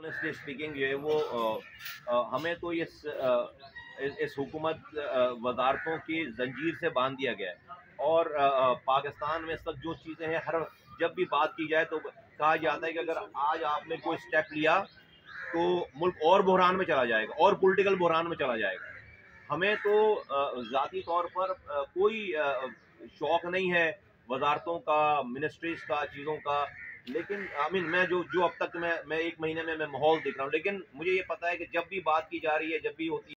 Honestly speaking जो है वो हमें तो इस हुकूमत वजारतों की जंजीर से बांध दिया गया है। और पाकिस्तान में इस वक्त जो चीज़ें हैं, हर जब भी बात की जाए तो कहा जाता है कि अगर आज आपने कोई स्टेप लिया तो मुल्क और बहरान में चला जाएगा और पॉलिटिकल बहरान में चला जाएगा। हमें तो ज़ाती तौर पर कोई शौक नहीं है वजारतों का, मिनिस्ट्रीज का, चीज़ों का। लेकिन आई मीन मैं जो जो अब तक मैं 1 महीने में मैं माहौल देख रहा हूँ, लेकिन मुझे ये पता है कि जब भी बात की जा रही है, जब भी होती